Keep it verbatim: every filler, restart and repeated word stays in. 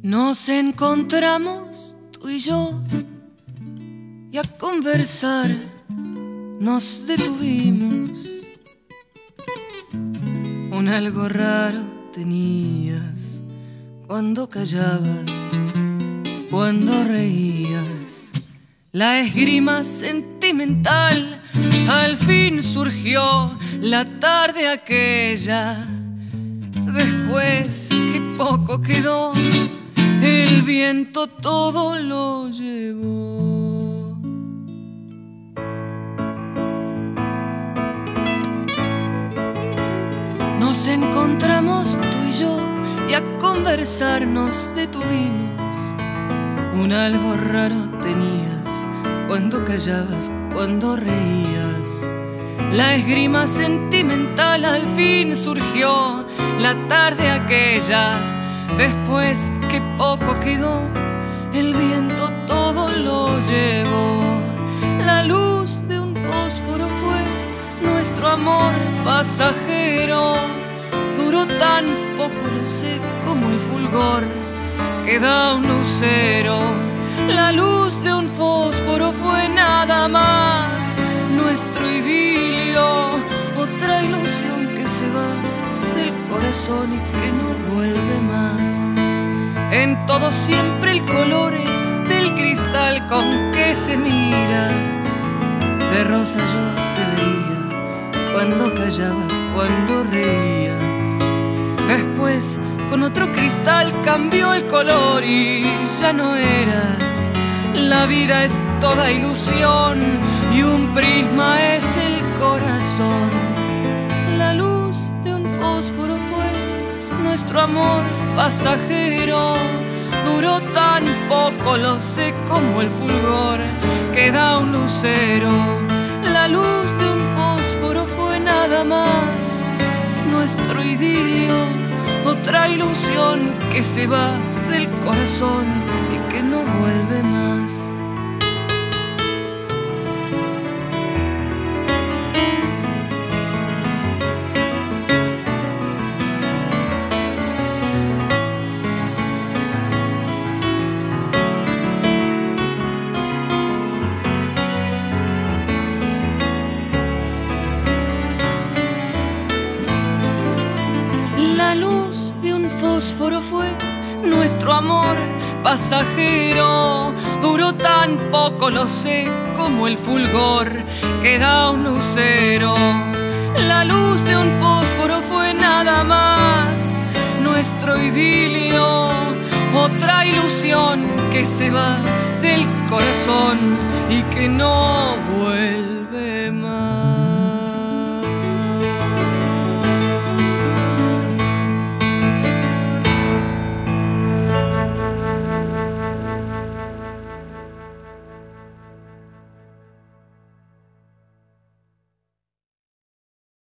Nos encontramos tú y yo y a conversar nos detuvimos. Un algo raro tenías cuando callabas, cuando reías. La esgrima sentimental al fin surgió la tarde aquella. Después que poco quedó, el viento todo lo llevó. Nos encontramos tú y yo y a conversar nos detuvimos. Un algo raro tenías cuando callabas, cuando reías. La esgrima sentimental al fin surgió la tarde aquella. Después que poco quedó, el viento todo lo llevó. La luz de un fósforo fue nuestro amor pasajero. Duró tan poco, lo sé, como el fulgor que da un lucero. La luz de un fósforo fue nada más nuestro idilio, otra ilusión que se va del corazón y que no vuelve más. En todo siempre el color es del cristal con que se mira. De rosa yo te veía cuando callabas, cuando reías. Después con otro cristal cambió el color y ya no eras. La vida es toda ilusión y un prisma es el corazón. La luz de un fósforo fue nuestro amor pasajero. Duró tan poco, lo sé, como el fulgor que da un lucero. La luz de un fósforo fue nada más nuestro idilio, otra ilusión que se va del corazón y que no vuelve más. La luz de un fósforo fue nuestro amor pasajero. Duró tan poco, lo sé, como el fulgor que da un lucero. La luz de un fósforo fue nada más nuestro idilio, otra ilusión que se va del corazón y que no vuelve más.